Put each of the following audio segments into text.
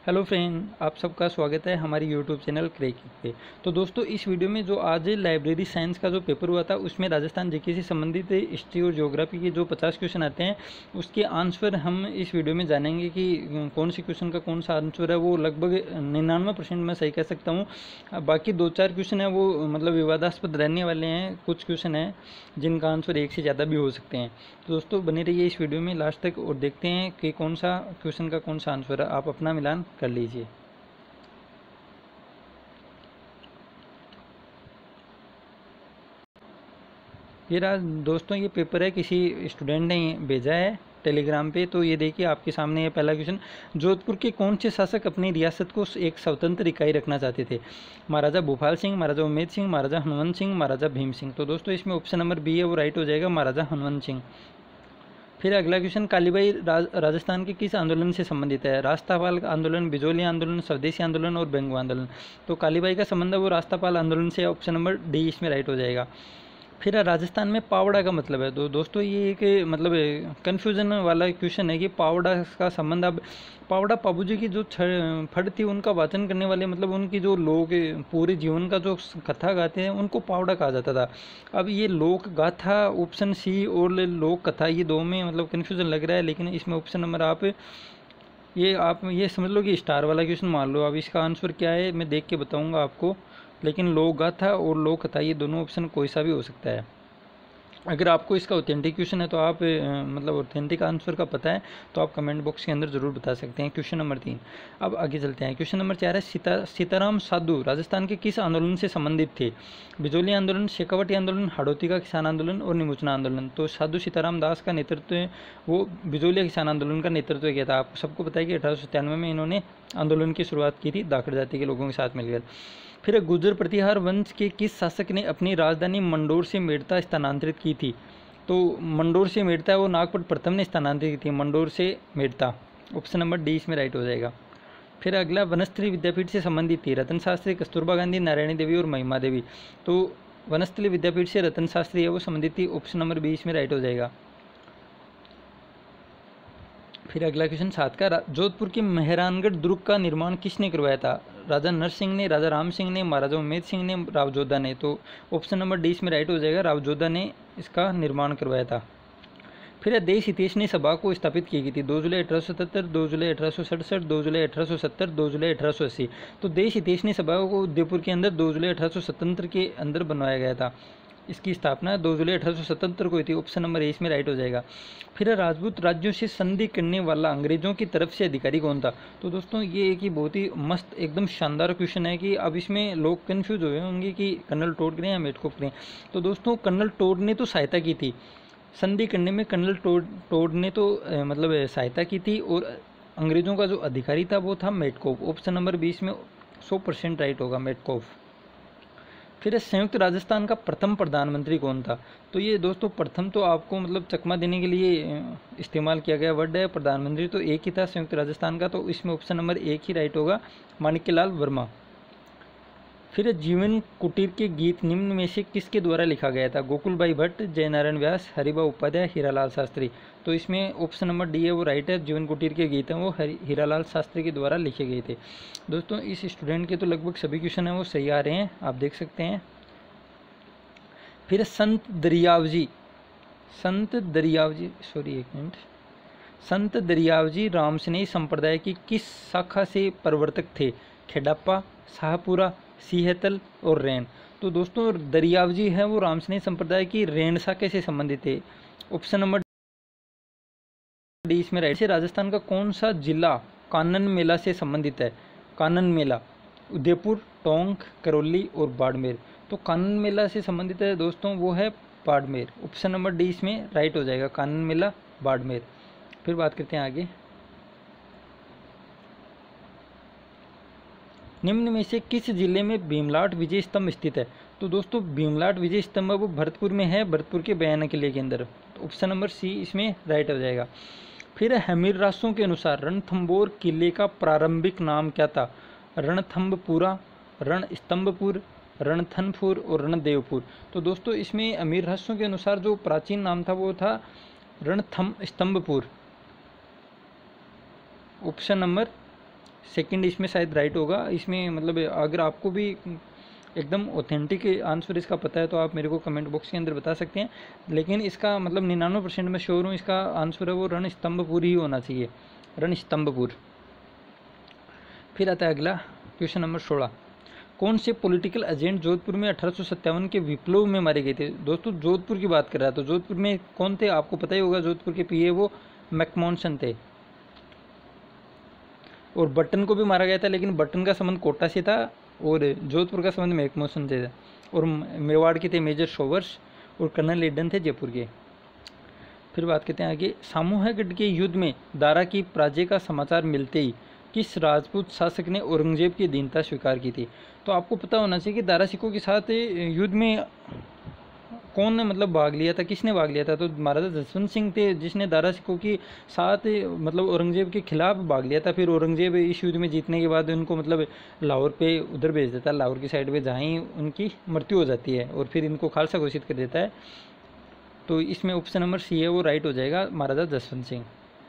Hello friend, आप सबका स्वागत है हमारी यूट्यूब चैनल क्रैकिंग पे। तो दोस्तों, इस वीडियो में जो आज लाइब्रेरी साइंस का जो पेपर हुआ था उसमें राजस्थान जीके से संबंधित हिस्ट्री और ज्योग्राफी के जो 50 क्वेश्चन आते हैं उसके आंसर हम इस वीडियो में जानेंगे कि कौन से क्वेश्चन का कौन सा आंसर है। वो लगभग 99% मैं सही कह सकता हूँ। बाकी 2-4 क्वेश्चन है वो मतलब विवादास्पद रहने वाले हैं। कुछ क्वेश्चन हैं जिनका आंसर एक से ज़्यादा भी हो सकते हैं। तो दोस्तों, बने रहिए इस वीडियो में लास्ट तक और देखते हैं कि कौन सा क्वेश्चन का कौन सा आंसर है। आप अपना मिलान कर लीजिए। दोस्तों, ये पेपर है, किसी स्टूडेंट ने भेजा है टेलीग्राम पे। तो ये देखिए आपके सामने ये पहला क्वेश्चन। जोधपुर के कौन से शासक अपनी रियासत को एक स्वतंत्र इकाई रखना चाहते थे? महाराजा भूपाल सिंह, महाराजा उमेद सिंह, महाराजा हनुमंत सिंह, महाराजा भीम सिंह। तो दोस्तों, इसमें ऑप्शन नंबर बी है वो राइट हो जाएगा, महाराजा हनुमंत सिंह। फिर अगला क्वेश्चन, कालीबाई राजस्थान के किस आंदोलन से संबंधित है? रास्तापाल आंदोलन, बिजोली आंदोलन, स्वदेशी आंदोलन और बेंगो आंदोलन। तो कालीबाई का संबंध है वो रास्तापाल आंदोलन से। ऑप्शन नंबर डी इसमें राइट हो जाएगा। फिर राजस्थान में पावड़ा का मतलब है। तो दोस्तों, ये एक मतलब कन्फ्यूजन वाला क्वेश्चन है कि पावड़ा का संबंध। अब पावड़ा बाबूजी की जो फड़ थी उनका वाचन करने वाले, मतलब उनकी जो लोग पूरे जीवन का जो कथा गाते हैं उनको पावड़ा कहा जाता था। अब ये लोक गाथा ऑप्शन सी और लोक कथा, ये दो में मतलब कन्फ्यूजन लग रहा है। लेकिन इसमें ऑप्शन नंबर आप ये समझ लो कि स्टार वाला क्वेश्चन मान लो। अब इसका आंसर क्या है मैं देख के बताऊंगा आपको। लेकिन लोक गाथा और लोक कथा ये दोनों ऑप्शन कोई सा भी हो सकता है। अगर आपको इसका ऑथेंटिक क्वेश्चन है तो आप मतलब ऑथेंटिक आंसर का पता है तो आप कमेंट बॉक्स के अंदर ज़रूर बता सकते हैं। Question number 3। अब आगे चलते हैं। क्वेश्चन नंबर 4 है, सीताराम साधु राजस्थान के किस आंदोलन से संबंधित थे? बिजोली आंदोलन, शेखावटी आंदोलन, हाड़ौती का किसान आंदोलन और निमोचना आंदोलन। तो साधु सीताराम दास का नेतृत्व वो बिजोलिया किसान आंदोलन का नेतृत्व किया था। आपको सबको पता है कि 1897 में इन्होंने आंदोलन की शुरुआत की थी दाखड़ जाति के लोगों के साथ मिलकर। फिर गुर्जर प्रतिहार वंश के किस शासक ने अपनी राजधानी मंडोर से मेड़ता स्थानांतरित की थी? तो मंडोर से मेड़ता वो नागपुर प्रथम ने स्थानांतरित की थी, मंडोर से मेड़ता। ऑप्शन नंबर डी इसमें राइट हो जाएगा। फिर अगला, वनस्थली विद्यापीठ से संबंधित थी रतन शास्त्री, कस्तूरबा गांधी, नारायणी देवी और महिमा देवी। तो वनस्थली विद्यापीठ से रतन शास्त्री है वो संबंधित थी। ऑप्शन नंबर बी इसमें राइट हो जाएगा। फिर अगला क्वेश्चन 7 का, जोधपुर के मेहरानगढ़ दुर्ग का निर्माण किसने करवाया था? राजा नरसिंह ने, राजा राम सिंह ने, महाराजा उमेद सिंह ने, राव जोधा ने। तो ऑप्शन नंबर डी इसमें राइट हो जाएगा, राव जोधा ने इसका निर्माण करवाया था। फिर देश हितैषणी सभा को स्थापित की गई थी 2 जुलाई 1877, 2 जुलाई 1867, 2 जुलाई 1870, 2 जुलाई 1880। तो देश हितैषणी सभा को उदयपुर के अंदर 2 जुलाई 1877 के अंदर बनवाया गया था। इसकी स्थापना 2 जुलाई 1877 को हुई थी। ऑप्शन नंबर ए इसमें राइट हो जाएगा। फिर राजपूत राज्यों से संधि करने वाला अंग्रेजों की तरफ से अधिकारी कौन था? तो दोस्तों, ये एक ही बहुत ही मस्त एकदम शानदार क्वेश्चन है कि अब इसमें लोग कन्फ्यूज हुए होंगे कि कर्नल टोड करें या मेटकॉफ करें। तो दोस्तों, कर्नल टोड ने तो सहायता की थी संधि करने में। कर्नल टोड ने तो मतलब सहायता की थी और अंग्रेजों का जो अधिकारी था वो था मेटकॉफ। ऑप्शन नंबर 20 में 100% राइट होगा, मेटकॉफ। फिर संयुक्त राजस्थान का प्रथम प्रधानमंत्री कौन था? तो ये दोस्तों, प्रथम तो आपको मतलब चकमा देने के लिए इस्तेमाल किया गया वर्ड है। प्रधानमंत्री तो एक ही था संयुक्त राजस्थान का। तो इसमें ऑप्शन नंबर 1 ही राइट होगा, माणिक्यलाल वर्मा। फिर जीवन कुटीर के गीत निम्न में से किसके द्वारा लिखा गया था? गोकुलबाई भट्ट, जयनारायण व्यास, हरिभा उपाध्याय, हीरालाल शास्त्री। तो इसमें ऑप्शन नंबर डी है वो राइट है। जीवन कुटीर के गीत हैं वो हीरालाल शास्त्री के द्वारा लिखे गए थे। दोस्तों, इस स्टूडेंट के तो लगभग सभी क्वेश्चन हैं वो सही आ रहे हैं, आप देख सकते हैं। फिर संत दरियावजी संत दरियावजी रामसनेही संप्रदाय की किस शाखा से प्रवर्तक थे? खेडप्पा, शाहपुरा, सीहतल और रैन। तो दोस्तों, दरियावजी है वो रामसनेही संप्रदाय की रैन शाखा से संबंधित थे। ऑप्शन नंबर डी इसमें राइट। से राजस्थान का कौन सा जिला कानन मेला से संबंधित है? कानन मेला उदयपुर, टोंक, करौली और बाड़मेर। तो कानन मेला से संबंधित है दोस्तों वो है बाड़मेर। ऑप्शन नंबर डी इसमें राइट हो जाएगा, कानन मेला बाड़मेर। फिर बात करते हैं आगे। निम्न में से किस जिले में भीमलाट विजय स्तंभ स्थित है? तो दोस्तों, भीमलाट विजय स्तंभ वो भरतपुर में है, भरतपुर के बयाना किले के अंदर। तो ऑप्शन नंबर सी इसमें राइट हो जाएगा। फिर हमीर रासों के अनुसार रणथंभौर किले का प्रारंभिक नाम क्या था? रणथंभपुरा, रणस्तंभपुर, रणथनपुर और रणदेवपुर। तो दोस्तों, इसमें अमीर रहस्यों के अनुसार जो प्राचीन नाम था वो था रणथंभपुर। ऑप्शन नंबर सेकंड इसमें शायद राइट होगा। इसमें मतलब अगर आपको भी एकदम ऑथेंटिक आंसर इसका पता है तो आप मेरे को कमेंट बॉक्स के अंदर बता सकते हैं, लेकिन इसका मतलब 99% मैं श्योर हूँ इसका आंसर है वो रणस्तंभपुर ही होना चाहिए, रणस्तंभपुर। फिर आता है अगला क्वेश्चन नंबर 16। कौन से पॉलिटिकल एजेंट जोधपुर में 1857 के विप्लव में मारे गए थे? दोस्तों जोधपुर की बात कर रहा है तो जोधपुर में कौन थे आपको पता ही होगा, जोधपुर के पीए वो मैकमोहन थे। और बटन को भी मारा गया था, लेकिन बटन का संबंध कोटा से था और जोधपुर का संबंध मैकमोहन से था। और मेवाड़ के थे मेजर शोवर्स और कर्नल लिडन थे जयपुर के। फिर बात करते हैं आगे। सामूहिक के युद्ध में दारा की पराजय का समाचार मिलते ही किस राजपूत शासक ने औरंगजेब की अधीनता स्वीकार की थी? तो आपको पता होना चाहिए कि दारा सिकों के साथ युद्ध में कौन ने मतलब भाग लिया था, किसने भाग लिया था? तो महाराजा जसवंत सिंह थे जिसने दारा सिकों के साथ मतलब औरंगजेब के खिलाफ भाग लिया था। फिर औरंगजेब इस युद्ध में जीतने के बाद उनको मतलब लाहौर पे उधर भेज देता है, लाहौर की साइड पे जहाँ ही उनकी मृत्यु हो जाती है और फिर इनको खालसा घोषित कर देता है। तो इसमें ऑप्शन नंबर सी है वो राइट हो जाएगा, महाराजा जसवंत सिंह।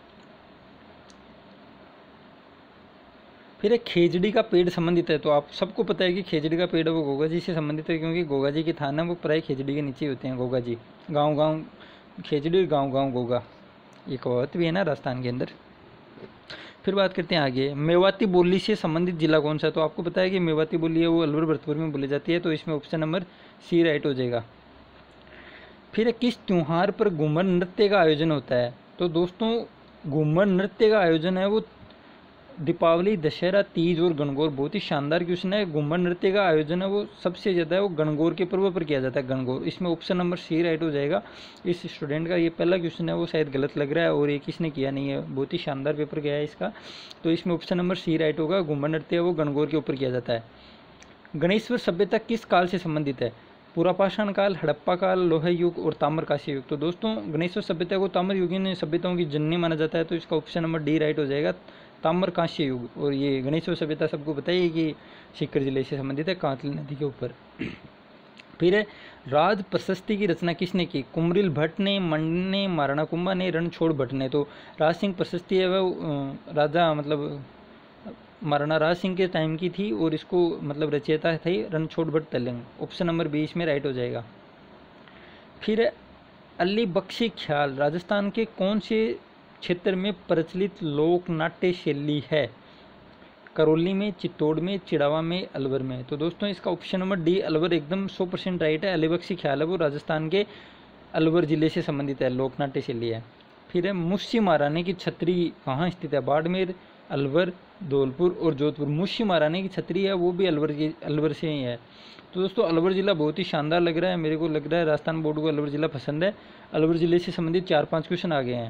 फिर एक खेजड़ी का पेड़ संबंधित है, तो आप सबको पता है कि खेजड़ी का पेड़ है वो गोगा जी से संबंधित है, क्योंकि गोगा जी के थान है वो प्राय खेजड़ी के नीचे होते हैं। गोगा जी, गांव गांव खेजड़ी, गांव गांव गोगा, ये कहावत भी है ना राजस्थान के अंदर। फिर बात करते हैं आगे। मेवाती बोली से संबंधित जिला कौन सा है? तो आपको पता है कि मेवाती बोली है वो अलवर भरतपुर में बोली जाती है, तो इसमें ऑप्शन नंबर सी राइट हो जाएगा। फिर किस त्योहार पर घूमर नृत्य का आयोजन होता है? तो दोस्तों घूमर नृत्य का आयोजन है वो दीपावली, दशहरा, तीज और गणगौर। बहुत ही शानदार क्वेश्चन है। घूमर नृत्य का आयोजन है वो सबसे ज़्यादा है वो गणगौर के पर्व पर किया जाता है, गणगौर। इसमें ऑप्शन नंबर सी राइट हो जाएगा। इस स्टूडेंट का ये पहला क्वेश्चन है वो शायद गलत लग रहा है और ये किसने किया नहीं है, बहुत ही शानदार पेपर गया है इसका। तो इसमें ऑप्शन नंबर सी राइट होगा, घूमर नृत्य वो गणगौर के ऊपर किया जाता है। गणेश्वर सभ्यता किस काल से संबंधित है? पुरापाषाण काल, हड़प्पा काल, लोह युग और ताम्रकांस्य युग। तो दोस्तों गणेश्वर सभ्यता को ताम्र युगीन सभ्यताओं की जननी माना जाता है, तो इसका ऑप्शन नंबर डी राइट हो जाएगा, ताम्रकांस्य युग। और ये गणेश्वर सभ्यता सबको बताइए कि सीकर जिले से संबंधित है, कांतली नदी के ऊपर। फिर है राज प्रशस्ति की रचना किसने की? कुमरिल भट्ट ने, मंड ने, महाराणा कुंभा ने, रणछोड़ भट्ट ने। तो राज सिंह प्रशस्ति है वह राजा मतलब महाराणा राज सिंह के टाइम की थी और इसको मतलब रचयिता थे रणछोड़ भट्ट तलेंग। ऑप्शन नंबर 20 में राइट हो जाएगा। फिर अली बख्शी ख्याल राजस्थान के कौन से क्षेत्र में प्रचलित लोक नाट्य शैली है? करौली में, चित्तौड़ में, चिड़ावा में, अलवर में। तो दोस्तों इसका ऑप्शन नंबर डी अलवर एकदम 100% राइट है। अली बख्शी ख्याल है वो राजस्थान के अलवर जिले से संबंधित है, लोक नाट्य शैली है। फिर है मुंशी महारानी की छतरी कहाँ स्थित है? बाड़मेर, अलवर, धौलपुर और जोधपुर। मुंशी महारानी की छतरी है वो भी अलवर से ही है। तो दोस्तों अलवर ज़िला बहुत ही शानदार लग रहा है, मेरे को लग रहा है राजस्थान बोर्ड को अलवर ज़िला पसंद है। अलवर ज़िले से संबंधित 4-5 क्वेश्चन आ गए हैं।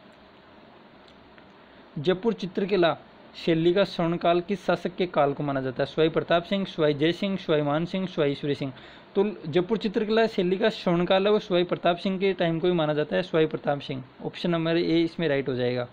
जयपुर चित्रकला शैली का स्वर्णकाल किस शासक के काल को माना जाता है? स्वाई प्रताप सिंह, स्वाई जय सिंह, स्वाई मान सिंह, स्वाई ईश्वरी सिंह। तो जयपुर चित्रकला शैली का स्वर्णकाल है वो स्वाई प्रताप सिंह के टाइम को ही माना जाता है, Sawai Pratap Singh. Option number A इसमें राइट हो जाएगा।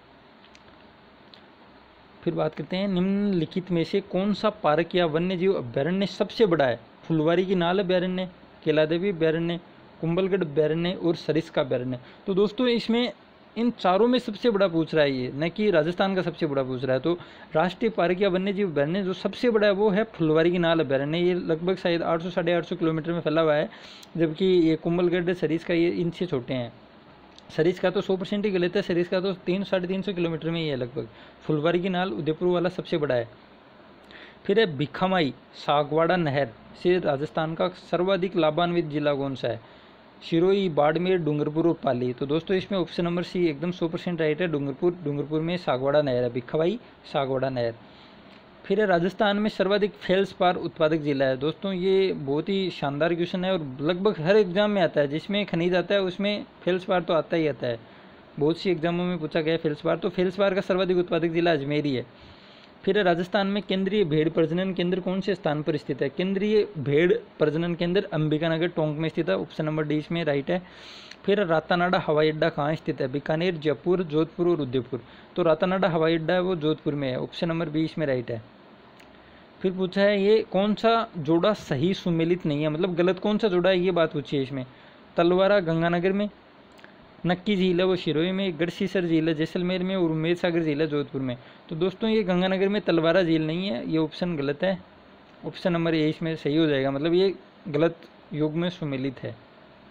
फिर बात करते हैं निम्नलिखित में से कौन सा पार्क या वन्य जीव अभ्यारण्य सबसे बड़ा है? फुलवारी की नाल अभ्यारण्य, केलादेवी अभ्यारण्य, कुंभलगढ़ अभ्यारण्य और सरिस्का अभ्यारण्य। तो दोस्तों इसमें इन चारों में सबसे बड़ा पूछ रहा है ये, न कि राजस्थान का सबसे बड़ा पूछ रहा है। तो राष्ट्रीय पार्क या वन्य जीव अभ्यारण्य जो सबसे बड़ा है वो है फुलवारी की नाल अभ्यारण्य। ये लगभग शायद 800-850 किलोमीटर में फैला हुआ है, जबकि ये कुंभलगढ़ सरिस्का ये इनसे छोटे हैं। सरिस्का तो 100% ही गलत है, सरिस्का तो 300-350 किलोमीटर में ही है लगभग। फुलवारी की नाल उदयपुर वाला सबसे बड़ा है। फिर है भिखामाई सागवाड़ा नहर से राजस्थान का सर्वाधिक लाभान्वित जिला कौन सा है? सिरोही, बाड़मेर, डूंगरपुर और पाली। तो दोस्तों इसमें ऑप्शन नंबर सी एकदम 100% राइट है, डूंगरपुर में सागवाड़ा नहर है, भिखामाई सागवाड़ा नहर। फिर है राजस्थान में सर्वाधिक फेल्सपार उत्पादक जिला है। दोस्तों ये बहुत ही शानदार क्वेश्चन है और लगभग हर एग्जाम में आता है, जिसमें खनिज आता है उसमें फेल्सपार तो आता ही आता है। बहुत सी एग्जामों में पूछा गया फेल्सपार, तो फेल्सपार का सर्वाधिक उत्पादक जिला अजमेर ही है। फिर राजस्थान में केंद्रीय भेड़ प्रजनन केंद्र कौन से स्थान पर स्थित है? केंद्रीय भेड़ प्रजनन केंद्र अंबिकानगर टोंक में स्थित है, ऑप्शन नंबर डी इसमें राइट है। फिर रातानाडा हवाई अड्डा कहाँ स्थित है? बीकानेर, जयपुर, जोधपुर और उदयपुर। तो रातानाडा हवाई अड्डा है वो जोधपुर में है, ऑप्शन नंबर बी इसमें राइट है। फिर पूछा है ये कौन सा जोड़ा सही सुमेलित नहीं है, मतलब गलत कौन सा जोड़ा है ये बात पूछी है इसमें। तलवारा गंगानगर में, नक्की झील है वो सिरोही में, गढ़सीसर झील है जैसलमेर में, और उम्मेद सागर झील है जोधपुर में। तो दोस्तों ये गंगानगर में तलवारा झील नहीं है, ये ऑप्शन गलत है। ऑप्शन नंबर ए इसमें सही हो जाएगा, मतलब ये गलत युग में सुमेलित है।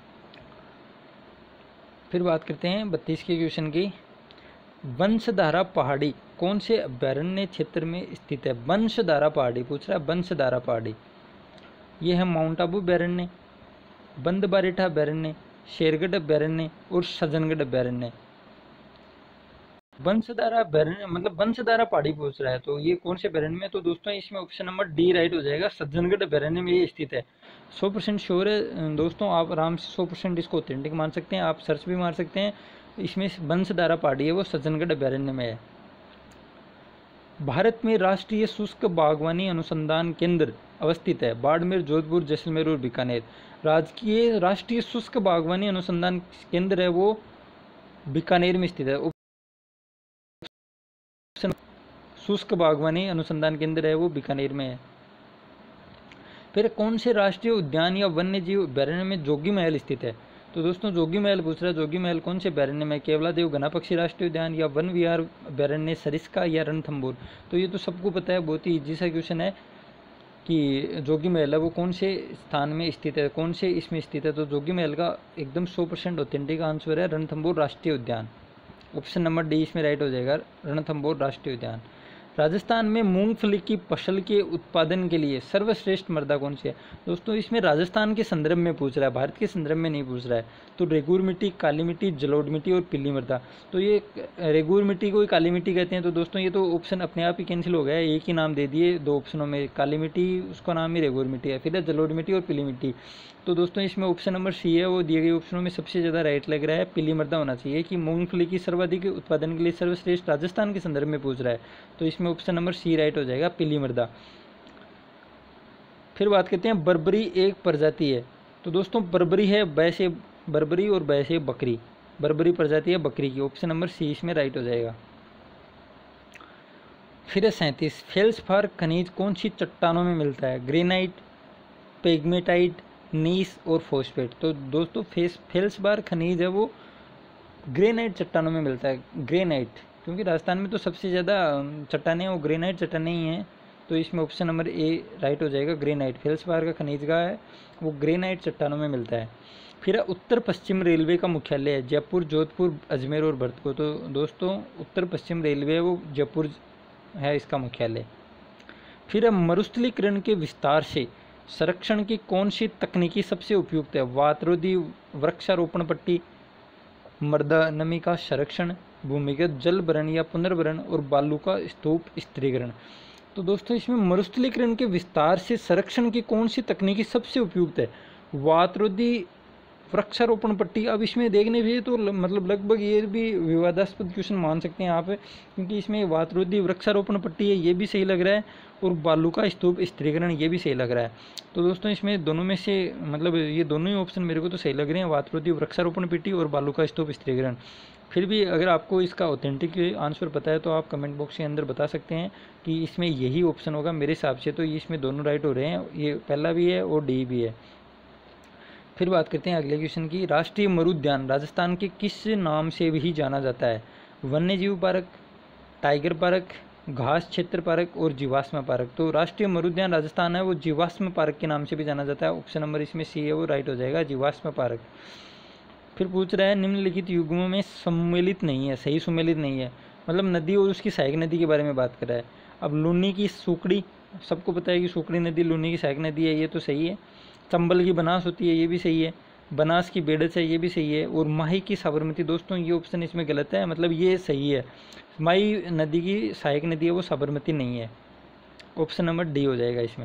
फिर बात करते हैं 32 के क्वेश्चन की। वंशधारा पहाड़ी कौन से अभ्यारण्य क्षेत्र में स्थित है? वंशधारा पहाड़ी पूछ रहा है, वंशधारा पहाड़ी। ये है माउंट आबू अभ्यारण्य, बंदबारेठा अभ्यारण्य, शेरगढ़ अभ्यारण्य और सज्जनगढ़ अभ्यारण्य। वंशधारा अभ्यारण्य मतलब वंशधारा पहाड़ी पूछ रहा है, तो ये कौन से अभ्यारण्य में? तो दोस्तों इसमें ऑप्शन नंबर डी राइट हो जाएगा, सज्जनगढ़ अभ्यारण्य में ये स्थित है। 100% श्योर है दोस्तों, आप आराम से 100% इसको ऑथेंटिक मान सकते हैं, आप सर्च भी मार सकते हैं। इसमें वंशधारा पहाड़ी है वो सज्जनगढ़ अभ्यारण्य में है। भारत में राष्ट्रीय शुष्क बागवानी अनुसंधान केंद्र अवस्थित है? बाड़मेर, जोधपुर, जैसलमेर और बीकानेर। राष्ट्रीय शुष्क बागवानी अनुसंधान केंद्र है वो बीकानेर में स्थित है। शुष्क बागवानी अनुसंधान केंद्र है वो बीकानेर में है। फिर कौन से राष्ट्रीय उद्यान या वन्य जीव अभ्यारण्य में जोगी महल स्थित है? तो दोस्तों जोगी महल पूछ रहा है, जोगी महल कौन से अभ्यारण्य में? केवलादेव घना पक्षी राष्ट्रीय उद्यान या वन विहार अभ्यारण्य, सरिस्का या रणथंभौर। तो ये तो सबको पता है, बहुत ही इजी सा क्वेश्चन है कि जोगी महल है वो कौन से स्थान में स्थित है, कौन से इसमें स्थित है? तो जोगी महल का एकदम 100% ऑथेंटिक आंसर है रणथंभौर राष्ट्रीय उद्यान। ऑप्शन नंबर डी इसमें राइट हो जाएगा, रणथंभौर राष्ट्रीय उद्यान। राजस्थान में मूंगफली की फसल के उत्पादन के लिए सर्वश्रेष्ठ मृदा कौन सी है? दोस्तों इसमें राजस्थान के संदर्भ में पूछ रहा है, भारत के संदर्भ में नहीं पूछ रहा है। तो रेगूर मिट्टी, काली मिट्टी, जलोढ़ मिट्टी और पीली मृदा। तो ये रेगूर मिट्टी को ही काली मिट्टी कहते हैं। तो दोस्तों ये तो ऑप्शन अपने आप ही कैंसिल हो गया है, एक ही नाम दे दिए दो ऑप्शनों में, काली मिट्टी उसका नाम ही रेगूर मिट्टी है, फिर है जलोढ़ मिट्टी और पीली मिट्टी। तो दोस्तों इसमें ऑप्शन नंबर सी है वो दिए गए ऑप्शनों में सबसे ज़्यादा राइट लग रहा है, पीली मृदा होना चाहिए कि मूंगफली की सर्वाधिक उत्पादन के लिए सर्वश्रेष्ठ राजस्थान के संदर्भ में पूछ रहा है। तो इसमें ऑप्शन नंबर सी राइट हो जाएगा, पीली मृदा। फिर बात करते हैं बर्बरी एक प्रजाति है। तो दोस्तों बर्बरी है वैसे बर्बरी और वैसे बकरी, बर्बरी प्रजाति है बकरी की। ऑप्शन नंबर सी इसमें राइट हो जाएगा। फिर है 37, फेल्सपार खनिज कौन सी चट्टानों में मिलता है? ग्रेनाइट, पेग्मेटाइट, नीस और फॉस्फेट। तो दोस्तों फेल्सपार खनिज है वो ग्रेनाइट चट्टानों में मिलता है, ग्रेनाइट, क्योंकि राजस्थान में तो सबसे ज़्यादा चट्टानें वो ग्रेनाइट चट्टानें ही हैं। तो इसमें ऑप्शन नंबर ए राइट हो जाएगा, ग्रेनाइट। फेल्सपार का खनिज का है वो ग्रेनाइट चट्टानों में मिलता है। फिर उत्तर पश्चिम रेलवे का मुख्यालय है जयपुर, जोधपुर, अजमेर और भरतपुर। तो दोस्तों उत्तर पश्चिम रेलवे है वो जयपुर है इसका मुख्यालय। फिर मरुस्थलीकरण के विस्तार से संरक्षण की कौन सी तकनीकी सबसे उपयुक्त है? वातरोधी वृक्षारोपण पट्टी, मृदा नमी का संरक्षण, भूमिगत जल भरण या पुनर्भरण और बालू का स्तूप स्थिरीकरण। तो दोस्तों इसमें मरुस्थलीकरण के विस्तार से संरक्षण की कौन सी तकनीकी सबसे उपयुक्त है? वातरोधी वृक्षारोपण पट्टी। अब इसमें देखने भी तो मतलब लगभग ये भी विवादास्पद क्वेश्चन मान सकते हैं आप, क्योंकि इसमें वातरोधी वृक्षारोपण पट्टी है ये भी सही लग रहा है, और बालू का स्तूप स्थिरीकरण ये भी सही लग रहा है। तो दोस्तों इसमें दोनों में से मतलब ये दोनों ही ऑप्शन मेरे को तो सही लग रहे हैं, वातरोधी वृक्षारोपण पट्टी और बालू का स्तूप स्थिरीकरण। फिर भी अगर आपको इसका ऑथेंटिक आंसर पता है तो आप कमेंट बॉक्स के अंदर बता सकते हैं कि इसमें यही ऑप्शन होगा। मेरे हिसाब से तो इसमें दोनों राइट हो रहे हैं, ये पहला भी है और डी भी है। फिर बात करते हैं अगले क्वेश्चन की। राष्ट्रीय मरुद्यान राजस्थान के किस नाम से भी जाना जाता है? वन्य जीव पार्क, टाइगर पार्क, घास क्षेत्र पार्क और जीवाश्म पार्क। तो राष्ट्रीय मरुद्यान राजस्थान है वो जीवाश्म पार्क के नाम से भी जाना जाता है। ऑप्शन नंबर इसमें सी है वो राइट हो जाएगा, जीवाश्म पार्क। फिर पूछ रहा है निम्नलिखित युग्मों में सम्मिलित नहीं है, सही सुमेलित नहीं है, मतलब नदी और उसकी सहायक नदी के बारे में बात कर रहा है। अब लूनी की सुकड़ी, सबको पता है कि सुकड़ी नदी लूनी की सहायक नदी है, ये तो सही है। चंबल की बनास होती है, ये भी सही है। बनास की बेड़च है, ये भी सही है। और माही की साबरमती, दोस्तों ये ऑप्शन इसमें गलत है, मतलब ये सही है। माही नदी की सहायक नदी है वो साबरमती नहीं है। ऑप्शन नंबर डी हो जाएगा इसमें।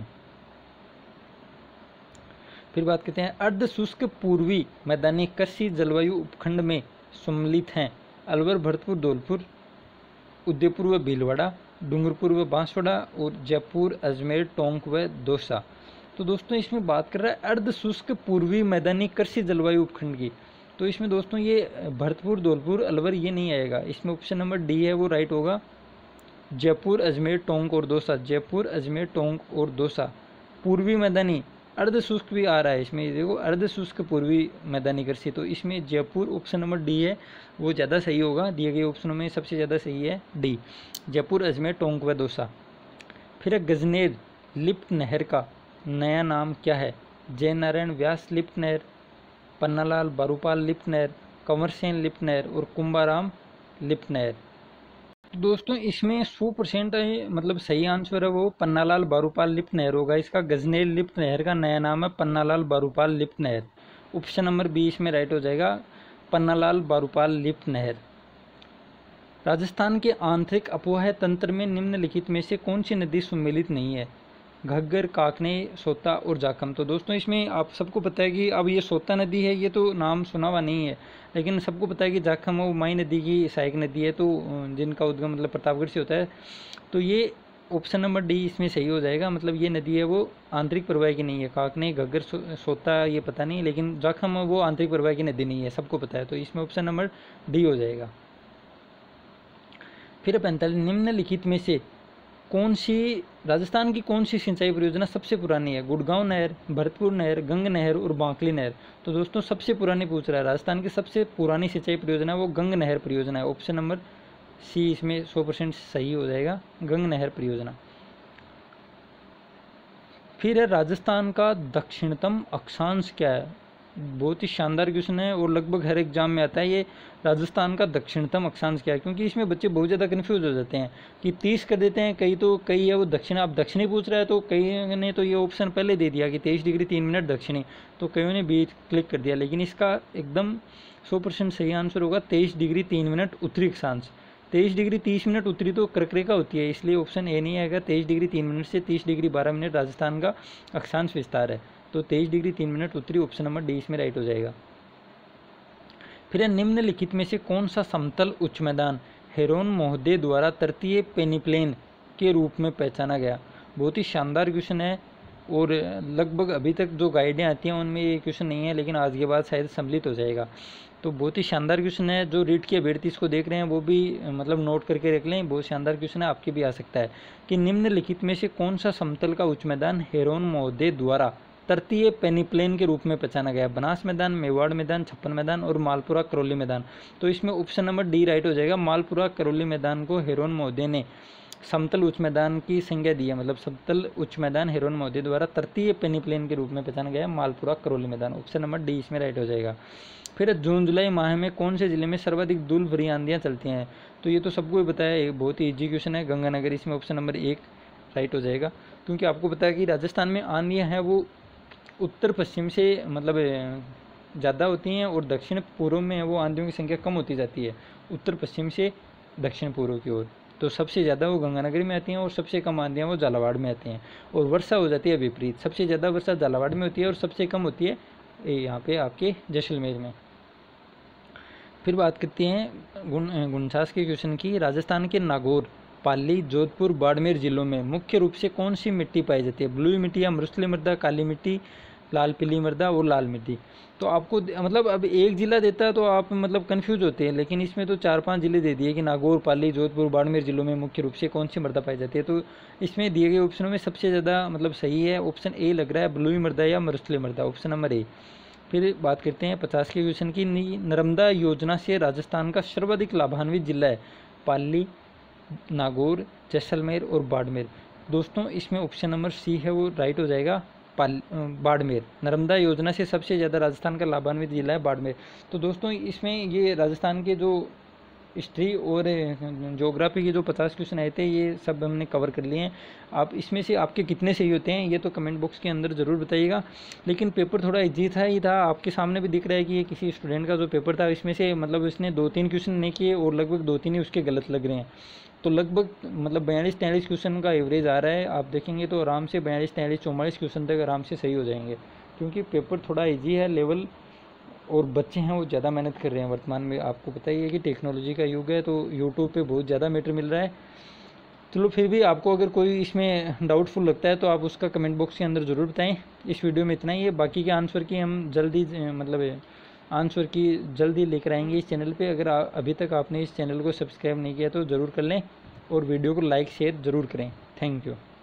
फिर बात करते हैं अर्ध शुष्क पूर्वी मैदानी कृषि जलवायु उपखंड में सम्मिलित हैं अलवर, भरतपुर, धौलपुर, उदयपुर व भीलवाड़ा, डूंगरपुर व बांसवाड़ा और जयपुर, अजमेर, टोंक व दौसा। तो दोस्तों इसमें बात कर रहा है अर्ध शुष्क पूर्वी मैदानी कृषि जलवायु उपखंड की। तो इसमें दोस्तों ये भरतपुर, धौलपुर, अलवर ये नहीं आएगा, इसमें ऑप्शन नंबर डी है वो राइट होगा, जयपुर, अजमेर, टोंक और दौसा। जयपुर, अजमेर, टोंक और दौसा पूर्वी मैदानी अर्ध शुष्क भी आ रहा है इसमें, देखो अर्ध शुष्क पूर्वी मैदानी कृषि, तो इसमें जयपुर ऑप्शन नंबर डी है वो ज़्यादा सही होगा। दिए गए ऑप्शनों में सबसे ज़्यादा सही है डी, जयपुर, अजमेर, टोंक व दौसा। फिर गजनेर लिफ्ट नहर का नया नाम क्या है? जयनारायण व्यास लिफ्ट नहर, पन्नालाल बारूपाल लिफ्ट नहर, कंवरसेन लिफ्ट नहर और कुंभाराम लिफ्ट नहर। तो दोस्तों इसमें 100% मतलब सही आंसर है वो पन्नालाल बारूपाल लिफ्ट नहर होगा। इसका गजनेर लिफ्ट नहर का नया नाम है पन्नालाल बारूपाल लिफ्ट नहर। ऑप्शन नंबर बी इसमें राइट हो जाएगा, पन्नालाल बारूपाल लिफ्ट नहर। राजस्थान के आंतरिक अपवाह तंत्र में निम्नलिखित में से कौन सी नदी सम्मिलित नहीं है? घग्गर, काकने, सोता और जाखम। तो दोस्तों इसमें आप सबको पता है कि अब ये सोता नदी है, ये तो नाम सुना हुआ नहीं है, लेकिन सबको पता है कि जाखम वो माई नदी की सहायक नदी है, तो जिनका उद्गम मतलब प्रतापगढ़ से होता है। तो ये ऑप्शन नंबर डी इसमें सही हो जाएगा, मतलब ये नदी है वो आंतरिक प्रवाह की नहीं है। काकने, घग्गर, सोता ये पता नहीं, लेकिन जाखम वो आंतरिक प्रवाह की नदी नहीं है, सबको पता है, तो इसमें ऑप्शन नंबर डी हो जाएगा। फिर 45, निम्नलिखित में से कौन सी राजस्थान की कौन सी सिंचाई परियोजना सबसे पुरानी है? गुड़गांव नहर, भरतपुर नहर, गंग नहर और बांकली नहर। तो दोस्तों सबसे पुरानी पूछ रहा है, राजस्थान की सबसे पुरानी सिंचाई परियोजना वो गंग नहर परियोजना है। ऑप्शन नंबर सी इसमें 100% सही हो जाएगा, गंग नहर परियोजना। फिर है राजस्थान का दक्षिणतम अक्षांश क्या है? बहुत ही शानदार क्वेश्चन है और लगभग हर एग्जाम में आता है ये, राजस्थान का दक्षिणतम अक्षांश क्या है? क्योंकि इसमें बच्चे बहुत ज़्यादा कन्फ्यूज हो जाते हैं कि 30 कर देते हैं, कई है वो दक्षिण, आप दक्षिणी पूछ रहा है तो कई ने तो ये ऑप्शन पहले दे दिया कि 23 डिग्री 3 मिनट दक्षिणी, तो कईयों ने बी क्लिक कर दिया, लेकिन इसका एकदम 100% सही आंसर होगा 23 डिग्री 3 मिनट उत्तरी अक्षांश। 23 डिग्री 30 मिनट उत्तरी तो कर्करेखा होती है, इसलिए ऑप्शन ए नहीं आएगा। 23 डिग्री 3 मिनट से 30 डिग्री 12 मिनट राजस्थान का अक्षांश विस्तार है, तो 23 डिग्री 3 मिनट उत्तरी ऑप्शन नंबर डी इसमें राइट हो जाएगा। फिर निम्नलिखित में से कौन सा समतल उच्च मैदान हेरोन महोदय द्वारा तृतीय पेनिप्लेन के रूप में पहचाना गया? बहुत ही शानदार क्वेश्चन है और लगभग अभी तक जो गाइडें आती हैं उनमें ये क्वेश्चन नहीं है, लेकिन आज के बाद शायद सम्मिलित हो जाएगा। तो बहुत ही शानदार क्वेश्चन है, जो रीट की अभ्यर्थी इसको देख रहे हैं वो भी मतलब नोट करके रख लें, बहुत शानदार क्वेश्चन है, आपके भी आ सकता है कि निम्नलिखित में से कौन सा समतल का उच्च मैदान हेरोन महोदय द्वारा तृतीय पेनिप्लेन के रूप में पहचाना गया? बनास मैदान, मेवाड़ मैदान, छप्पन मैदान और मालपुरा करौली मैदान। तो इसमें ऑप्शन नंबर डी राइट हो जाएगा, मालपुरा करौली मैदान को हेरोन महोदय ने समतल उच्च मैदान की संज्ञा दी है, मतलब समतल उच्च मैदान हेरोन महोदय द्वारा तृतीय पेनिप्लेन के रूप में पहचाना गया मालपुरा करौली मैदान। ऑप्शन नंबर डी इसमें राइट हो जाएगा। फिर जून जुलाई माह में कौन से जिले में सर्वाधिक धूल भरी आंधियाँ चलती हैं? तो ये तो सबको ही बताया है, बहुत ही ईजी क्वेश्चन है, गंगानगर। इसमें ऑप्शन नंबर 1 राइट हो जाएगा, क्योंकि आपको पता है कि राजस्थान में आंधियाँ हैं वो उत्तर पश्चिम से मतलब ज़्यादा होती हैं और दक्षिण पूर्व में वो आंधियों की संख्या कम होती जाती है, उत्तर पश्चिम से दक्षिण पूर्व की ओर। तो सबसे ज़्यादा वो गंगानगर में आती हैं और सबसे कम आंधियाँ वो झालावाड़ में आती हैं। और वर्षा हो जाती है विपरीत, सबसे ज़्यादा वर्षा झालावाड़ में होती है और सबसे कम होती है यहाँ पे आपके जैसलमेर में। फिर बात करते हैं 49 के क्वेश्चन की। राजस्थान के नागौर, पाली, जोधपुर, बाड़मेर जिलों में मुख्य रूप से कौन सी मिट्टी पाई जाती है? ब्लू मिट्टी या मृसली मृदा, काली मिट्टी, लाल पीली मृदा और लाल मिट्टी। तो आपको मतलब अब एक जिला देता है तो आप मतलब कंफ्यूज होते हैं, लेकिन इसमें तो 4-5 जिले दे दिए कि नागौर, पाली, जोधपुर, बाड़मेर जिलों में मुख्य रूप से कौन सी मृदा पाई जाती है। तो इसमें दिए गए ऑप्शनों में सबसे ज़्यादा मतलब सही है ऑप्शन ए लग रहा है, ब्लू मृदा या मृसली मृदा, ऑप्शन नंबर ए। फिर बात करते हैं 50 के क्वेश्चन की। नर्मदा योजना से राजस्थान का सर्वाधिक लाभान्वित जिला है? पाली, नागौर, जैसलमेर और बाड़मेर। दोस्तों इसमें ऑप्शन नंबर सी है वो राइट हो जाएगा, बाड़मेर। नर्मदा योजना से सबसे ज़्यादा राजस्थान का लाभान्वित जिला है बाड़मेर। तो दोस्तों इसमें ये राजस्थान के जो हिस्ट्री और ज्योग्राफी के जो 50 क्वेश्चन आए थे ये सब हमने कवर कर लिए हैं। आप इसमें से आपके कितने सही होते हैं ये तो कमेंट बॉक्स के अंदर ज़रूर बताइएगा। लेकिन पेपर थोड़ा इजी था ही था, आपके सामने भी दिख रहा है कि ये किसी स्टूडेंट का जो पेपर था इसमें से मतलब इसने 2-3 क्वेश्चन नहीं किए और लगभग 2-3 ही उसके गलत लग रहे हैं। तो लगभग मतलब 42-43 क्वेश्चन का एवरेज आ रहा है, आप देखेंगे तो आराम से 42-43-44 क्वेश्चन तक आराम से सही हो जाएंगे, क्योंकि पेपर थोड़ा ईजी है लेवल, और बच्चे हैं वो ज़्यादा मेहनत कर रहे हैं। वर्तमान में आपको पता ही है कि टेक्नोलॉजी का युग है, तो यूट्यूब पे बहुत ज़्यादा मैटर मिल रहा है। चलो फिर भी आपको अगर कोई इसमें डाउटफुल लगता है तो आप उसका कमेंट बॉक्स के अंदर ज़रूर बताएं। इस वीडियो में इतना ही है, बाकी के आंसर की हम जल्दी मतलब आंसर की जल्दी लेकर आएंगे इस चैनल पे। अगर अभी तक आपने इस चैनल को सब्सक्राइब नहीं किया तो ज़रूर कर लें और वीडियो को लाइक शेयर ज़रूर करें। Thank you.